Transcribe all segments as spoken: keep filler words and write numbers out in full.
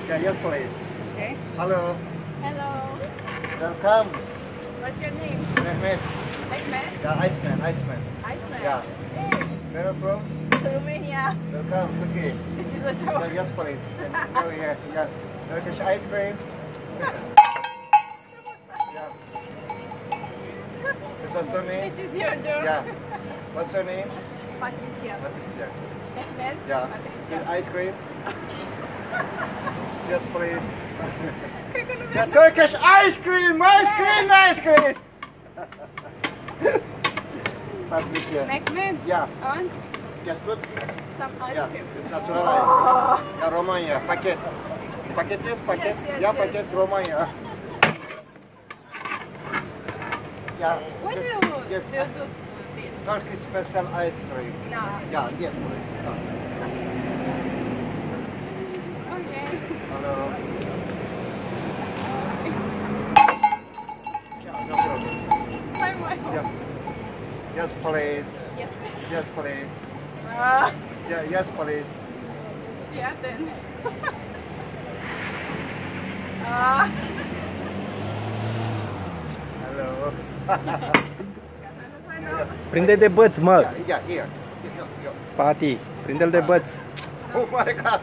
Yeah, yes, please. Okay. Hello. Hello. Welcome. What's your name? Mehmet. Ahmed? Yeah, Iceman, Iceman. Iceman? Yeah. Hey, Where are you from? Romania. Welcome, Turkey. This is a Yeah, joke. yes, please. Oh, yeah, yeah. Turkish ice cream. Yeah. Is that your name? This is your joke. Yeah. What's your name? Patricia. Patricia. Ahmed? Yeah. Patricia. With ice cream? Yes, please. Kijk er nog Yeah, eens. Turkish ice cream, ice cream, ice cream. Patricia. Ahmed? Yeah. I want Yes, good. some ice Yeah, cream. it's natural ice cream. Yeah, Romanya, paket. Paket yes, paket. Yes, yes, Yeah, yes. paket Romanya. Yeah. What do yes, you do? yes, Do you do this? Turkish special ice cream. No. Yeah, yes, please. Yeah. Okay. Hello. Yeah, no problem. My wife. Yeah. Yes, please. Yes, please. Yes, please. Ah, Yeah, yes, please. yeah, then. Ah. Hello. Prinde de băț, mă! Yeah, yeah, here. Yo, yo. Pati, prinde-l de băț. Oh my God.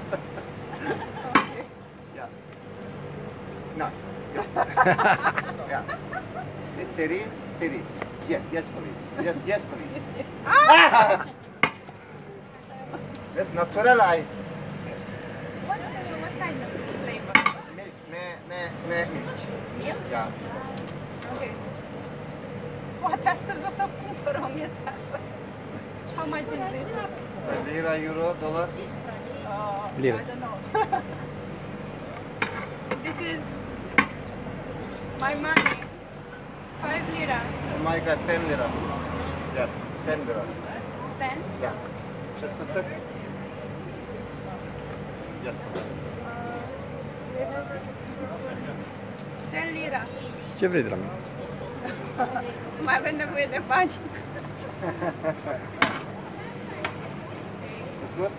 Yeah. No. Yeah. This city, city. Yes, yes, please. Yes, yes, please. Ah! That's natural ice. What, what kind of flavor? Milk, me, me, me, milk. Milk? Yeah. Ok. Poate astăzi o să cumpăr o înghețată. How much is this? Lira, euro, dollar. Uh, Lira. I don't know. This is my money. Five lira. Oh my God, ten lira. Yes, ten lira. Ten. Yeah. Just a sec. Yes. Ten lira. Ce vrei de la mine? Mai avem nevoie de bani. It's good.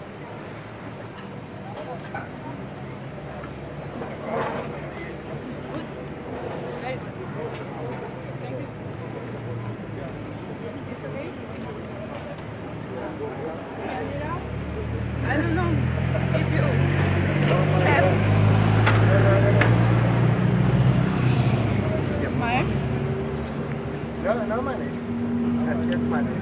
Very good. Thank you. It's okay? Ten lira? I don't know if you have mine. No, no money. Uh, Yes, money.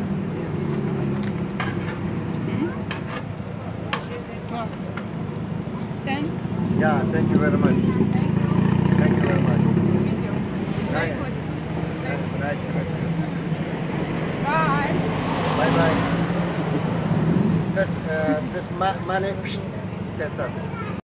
Oh. Ten. Yeah, thank you very much. Thank you very much. Meet you. Very Nice. good. Nice to meet you. Bye. Bye bye. This, uh, this ma money, that's up.